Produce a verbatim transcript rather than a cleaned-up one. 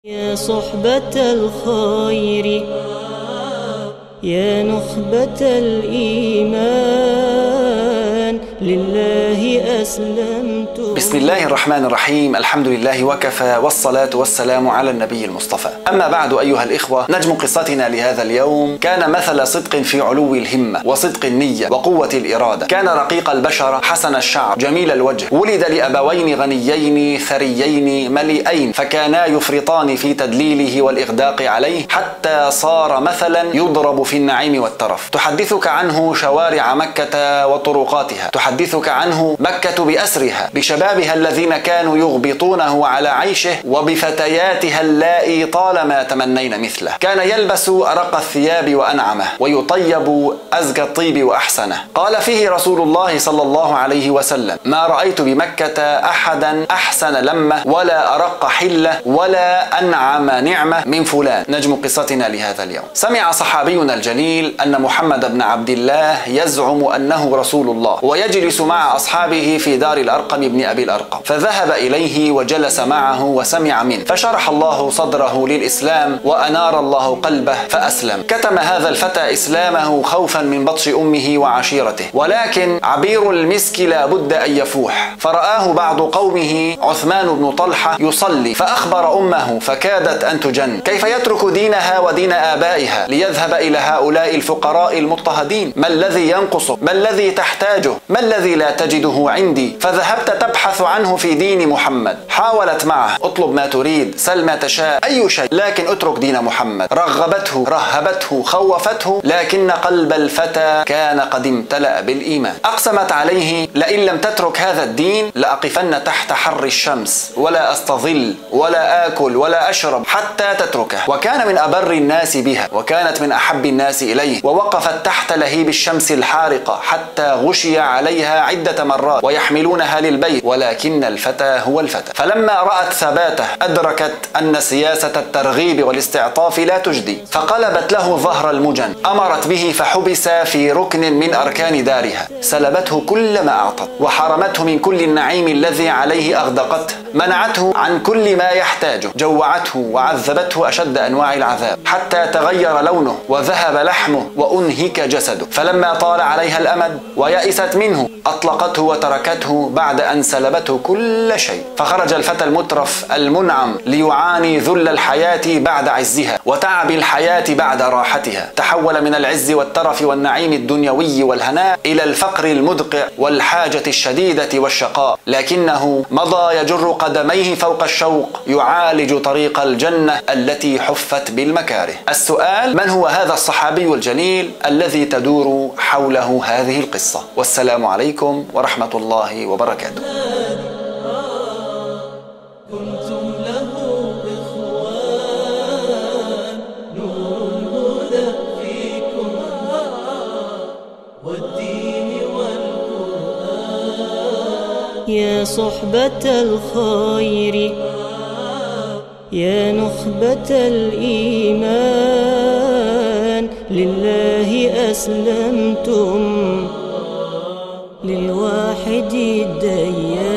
يا صحبة الخير يا نخبة الإيمان لله أسلمت. بسم الله الرحمن الرحيم. الحمد لله وكفى، والصلاة والسلام على النبي المصطفى. أما بعد أيها الإخوة، نجم قصتنا لهذا اليوم كان مثل صدق في علو الهمة وصدق النية وقوة الإرادة. كان رقيق البشرة حسن الشعر جميل الوجه، ولد لأبوين غنيين ثريين مليئين، فكانا يفرطان في تدليله والإغداق عليه حتى صار مثلا يضرب في النعيم والترف. تحدثك عنه شوارع مكة وطرقاتها، تحدثك عنه مكة بأسرها بشبابها الذين كانوا يغبطونه على عيشه، وبفتياتها اللائي طالما تمنين مثله. كان يلبس أرق الثياب وأنعمه، ويطيب أزكى الطيب وأحسنه. قال فيه رسول الله صلى الله عليه وسلم: ما رأيت بمكة أحدا أحسن لمة ولا أرق حلة ولا أنعم نعمة من فلان. نجم قصتنا لهذا اليوم: سمع صحابينا الجليل أن محمد بن عبد الله يزعم أنه رسول الله، ويجلس مع أصحابه في دار الأرقم بن أبي الأرقم، فذهب إليه وجلس معه وسمع منه، فشرح الله صدره للإسلام وأنار الله قلبه فأسلم. كتم هذا الفتى إسلامه خوفا من بطش أمه وعشيرته، ولكن عبير المسك لا بد أن يفوح، فرآه بعض قومه عثمان بن طلحة يصلي، فأخبر أمه فكادت أن تجن. كيف يترك دينها ودين آبائها ليذهب إلى هؤلاء الفقراء المضطهدين؟ ما الذي ينقصك؟ ما الذي تحتاجه؟ ما الذي لا تجده عندي؟ فذهبت تبحث عنه في دين محمد. حاولت معه: اطلب ما تريد، سل ما تشاء، أي شيء، لكن اترك دين محمد. رغبته، رهبته، خوفته، لكن قلب الفتى كان قد امتلأ بالإيمان. أقسمت عليه: لئن لم تترك هذا الدين لأقفن تحت حر الشمس ولا أستظل ولا آكل ولا أشرب حتى تتركه. وكان من أبر الناس بها، وكانت من أحب الناس إليه، ووقفت تحت لهيب الشمس الحارقة حتى غشي عليها عدة مرات ويحملونها للبيت، ولكن الفتى هو الفتى. فلما رأت ثباته أدركت أن سياسة الترغيب والاستعطاف لا تجدي، فقلبت له ظهر المجن. أمرت به فحبس في ركن من أركان دارها، سلبته كل ما أعطت، وحرمته من كل النعيم الذي عليه أغدقته، منعته عن كل ما يحتاجه، جوعته وعذبته أشد أنواع العذاب، حتى تغير لونه وذهب لحمه وأنهك جسده. فلما طال عليها الأمد ويأست منه أطلقته وتركته بعد أن سلبته كل شيء. فخرج الفتى المترف المنعم ليعاني ذل الحياة بعد عزها وتعب الحياة بعد راحتها. تحول من العز والترف والنعيم الدنيوي والهناء إلى الفقر المدقع والحاجة الشديدة والشقاء، لكنه مضى يجر قدميه فوق الشوق يعالج طريق الجنة التي حفت بالمكاره. السؤال: من هو هذا الصحابي الجليل الذي تدور حوله هذه القصة؟ والسلام عليكم ورحمة الله وبركاته. كنتم له إخوان، نور الهدى فيكم والدين والقرآن. يا صحبة الخير يا نخبة الإيمان لله أسلمتم للواحد الديان.